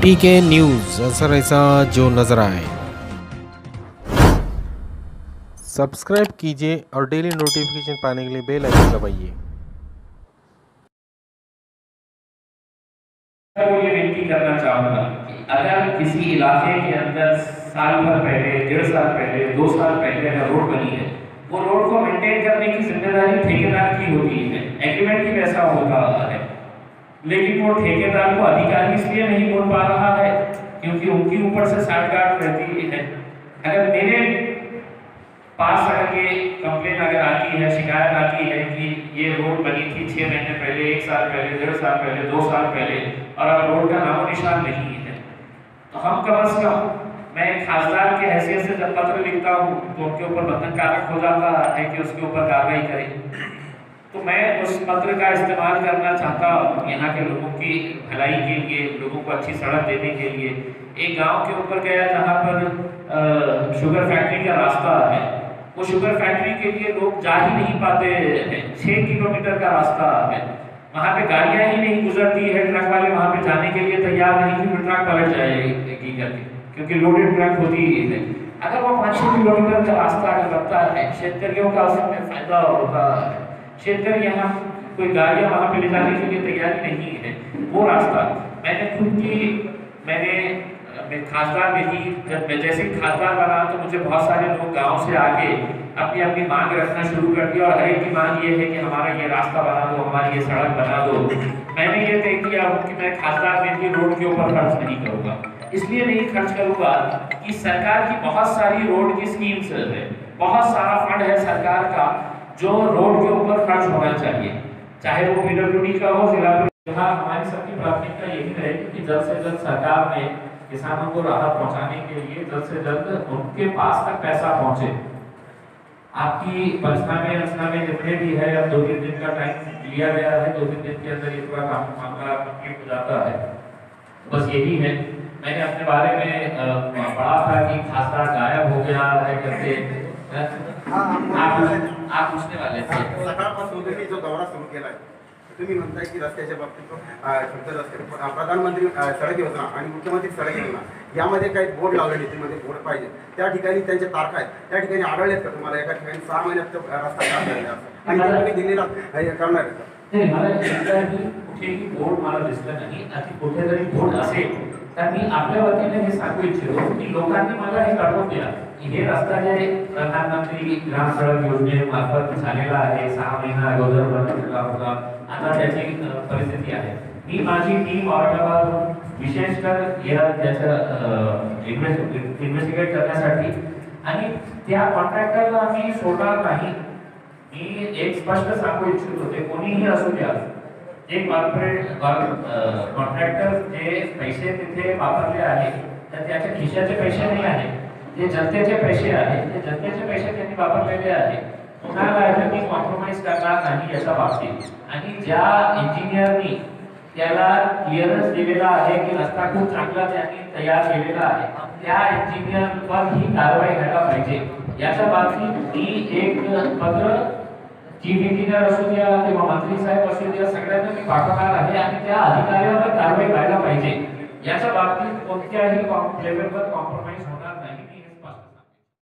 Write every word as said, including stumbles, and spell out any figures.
पीके news, असर ऐसा जो नज़र आए। सब्सक्राइब कीजिए और डेली नोटिफिकेशन पाने के लिए बेल आइकन दबाइए। मैं ये विनती करना चाहूँगा कि अगर किसी इलाके के अंदर साल भर पहले, डेढ़ साल पहले, दो साल पहले अगर रोड बनी है, वो रोड को मेंटेन करने की जिम्मेदारी ठेकेदार की होती है, एग्रीमेंट ही वैसा होता है। लेकिन वो ठेकेदार को अधिकारी इसलिए नहीं बोल पा रहा है क्योंकि उनकी ऊपर से साठगांठ रहती है। अगर मेरे पास अगर ये कंप्लेन अगर आती है, शिकायत आती है कि ये रोड बनी थी छः महीने पहले, एक साल पहले, डेढ़ साल पहले, दो साल पहले और अब रोड का नामो निशान नहीं है, तो हम कम अज कम, मैं एक खासदार के हैसियत से जब पत्र लिखता हूँ तो उनके ऊपर बंधन कारक हो जाता है कि उसके ऊपर कार्रवाई करें। तो मैं उस पत्र का इस्तेमाल करना चाहता हूँ यहाँ के लोगों की भलाई के लिए, लोगों को अच्छी सड़क देने के लिए। एक गांव के ऊपर गया जहाँ पर आ, शुगर फैक्ट्री का रास्ता है, वो शुगर फैक्ट्री के लिए लोग जा ही नहीं पाते हैं, छः किलोमीटर का रास्ता है, वहाँ पे गाड़ियाँ ही नहीं गुजरती है, ट्रक वाले वहाँ पे जाने के लिए तैयार नहीं कि ट्रक पलट जाएगी करके, क्योंकि लोडेड ट्रक होती है। अगर वो पाँच छः किलोमीटर का रास्ता अगर बनता है, शेतकरियों का उसमें फायदा होता है। शेतकरी यहाँ कोई गाड़ियाँ वहाँ पे ले जाने के लिए तैयारी नहीं है। वो रास्ता मैंने खुद की मैंने मैं खासदार में ही जब मैं जैसे ही खासदार बना तो मुझे बहुत सारे लोग गांव से आके अपनी अपनी मांग रखना शुरू कर दिया, और हर एक की मांग ये है कि हमारा ये रास्ता बना दो, हमारी ये सड़क बना दो। मैंने ये तय किया कि मैं खासदार में ही रोड के ऊपर खर्च नहीं करूँगा। इसलिए नहीं खर्च करूँगा कि सरकार की बहुत सारी रोड की स्कीम्स है, बहुत सारा फंड है सरकार का जो रोड के ऊपर खर्च होना चाहिए, चाहे वो पीडब्ल्यूडी का हो, जिला। यहाँ हमारी सबकी प्राथमिकता यही रहेगी कि जल्द से जल्द सरकार ने किसानों को राहत पहुंचाने के लिए जल्द से जल्द उनके पास तक पैसा पहुंचे। आपकी पंचनामे रचनामे जितने भी है, अब दो तीन दिन का टाइम लिया गया है, दो तीन दिन के अंदर ये पूरा काम मामला कंप्लीट हो जाता है। बस यही है, मैंने अपने बारे में पढ़ा था कि खासदार गायब हो गया है करके। आप आप पूछने वाले थे सकाळपासून तुम्ही जो दौरा सुरू केला आहे, तुम्ही म्हणताय की रस्त्याच्या बाबतीत फक्त रस्ते प्रधानमंत्री सडक योजना आणि मुख्यमंत्री सडक योजना यामध्ये काही बोर्ड लावले, नीतीमध्ये बोर्ड पाहिजे, त्या ठिकाणी त्यांचे तारखा आहेत, त्या ठिकाणी आढळलेत का तुम्हाला? एका ठिकाणी सहा महिन्यात रस्ता काम झालेला आणि ते तुम्ही दिल्लीला करणार आहे का? नाही, मला कुठेही बोर्ड मला दिसलं नाही, आणि कुठेतरी बोर्ड असेल तर मी आपल्या वतीने हे सांगू इच्छितो की लोकांनी मला हे कळवून द्या की हे रस्ता जे प्रधानमंत्री ग्राम सडक योजनेमार्फत झालेला आहे, सहा महिना अगोदर बनवलेला होता, आता त्याची परिस्थिती आहे। मी माझी टीम औरंगाबाद विशेषकर या त्याचं इन्व्हेस्टिगेट करण्यासाठी आणि त्या कॉन्ट्रॅक्टरला मी सोडणार नाही। मी एक स्पष्ट सांगू इच्छित होते, कोणीही असू द्या, एक कॉर्पोरेट कॉन्ट्रॅक्टर जे पैसे तिथे वापरले आहेत तर त्याच्या खिशाचे पैसे नाही आहेत, ते जनतेचे पैसे आहेत, ते जनतेचे पैसे त्यांनी वापरलेले आहेत। कुणाला मी कॉम्प्रोमाइज करणार नाही याच्या बाबतीत। आणि ज्या इंजिनियरनी त्याला क्लिअरन्स दिलेला आहे की रस्ता खूप चांगला त्यांनी तयार केलेला आहे, त्या इंजिनियरवर ही कारवाई व्हायला पाहिजे। याच्या बाबतीत मी एक पत्र चीफ इंजिनियर असू द्या किंवा मंत्री साहेब असू द्या, सगळ्यांना मी पाठवणार आहे आणि त्या अधिकाऱ्यावर कारवाई व्हायला पाहिजे। याच्या बाबतीत कोणत्याही लेवलवर कॉम्प्रोमाइज होणार नाही।